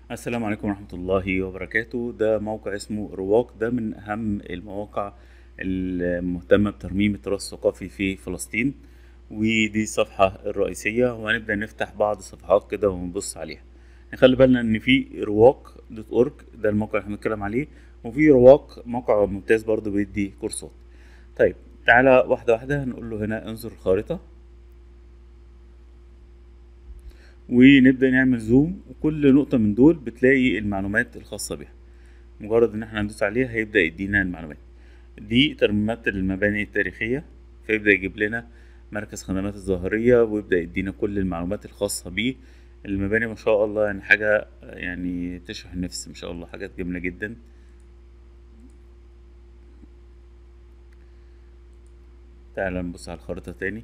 السلام عليكم ورحمة الله وبركاته. ده موقع اسمه رواق، ده من أهم المواقع المهتمة بترميم التراث الثقافي في فلسطين. ودي الصفحة الرئيسية، وهنبدأ نفتح بعض الصفحات كده ونبص عليها. نخلي بالنا إن في رواق دوت أورج، ده الموقع اللي احنا بنتكلم عليه، وفي رواق موقع ممتاز برضو بيدي كورسات. طيب، تعالى واحدة واحدة. هنقول له هنا انظر الخارطة، ونبدأ نعمل زوم، وكل نقطة من دول بتلاقي المعلومات الخاصة بها. مجرد ان احنا ندوس عليها هيبدأ يدينا المعلومات. دي ترميمات المباني التاريخية، فيبدأ يجيب لنا مركز خدمات الظاهرية، ويبدأ يدينا كل المعلومات الخاصة بيه. المباني ما شاء الله يعني حاجة يعني تشرح النفس، ما شاء الله حاجات جميلة جدا. تعال نبص على الخريطة تاني.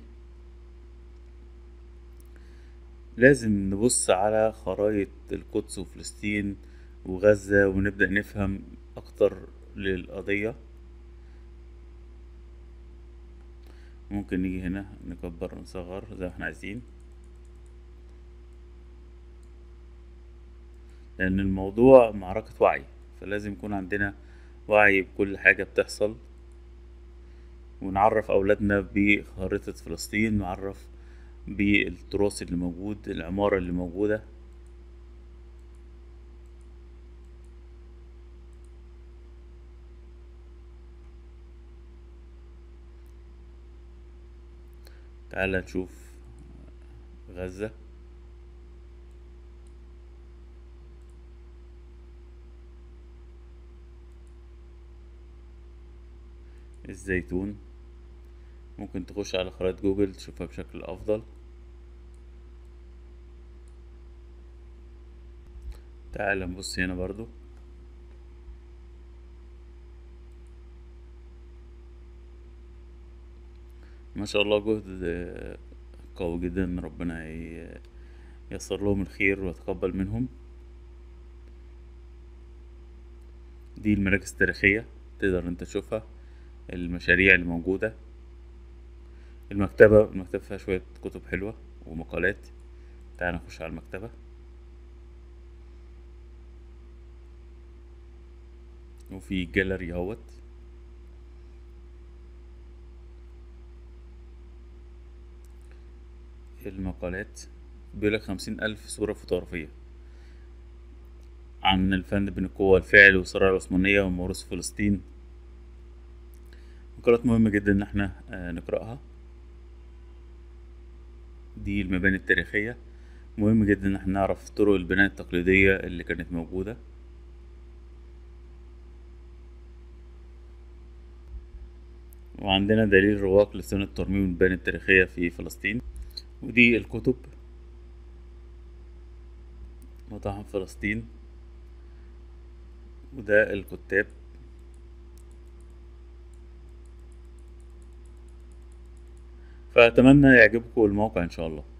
لازم نبص على خرايط القدس وفلسطين وغزة، ونبدأ نفهم أكتر للقضية. ممكن نيجي هنا نكبر ونصغر زي ما احنا عايزين، لأن الموضوع معركة وعي، فلازم يكون عندنا وعي بكل حاجة بتحصل، ونعرف أولادنا بخريطة فلسطين، نعرف بالتراث اللي موجود، العمارة اللي موجودة. تعال نشوف غزة. الزيتون، ممكن تخش على خرائط جوجل تشوفها بشكل أفضل. تعال نبص هنا برضو. ما شاء الله جهد قوي جدا، ربنا ييسر لهم الخير ويتقبل منهم. دي المراكز التاريخية، تقدر انت تشوفها، المشاريع اللي موجودة. المكتبة فيها شوية كتب حلوة ومقالات. تعال نخش على المكتبة، وفي جاليري اهوت. المقالات بيقولك 50,000 صورة فوتوغرافية عن الفن بين القوة والفعل والثورة العثمانية وموروث فلسطين. مقالات مهمة جدا إن احنا نقرأها. دي المباني التاريخية، مهم جدا إن احنا نعرف طرق البناء التقليدية اللي كانت موجودة. وعندنا دليل رواق لسنة ترميم المباني التاريخية في فلسطين. ودي الكتب، متاحف فلسطين، وده الكتاب. فأتمنى يعجبكم الموقع إن شاء الله.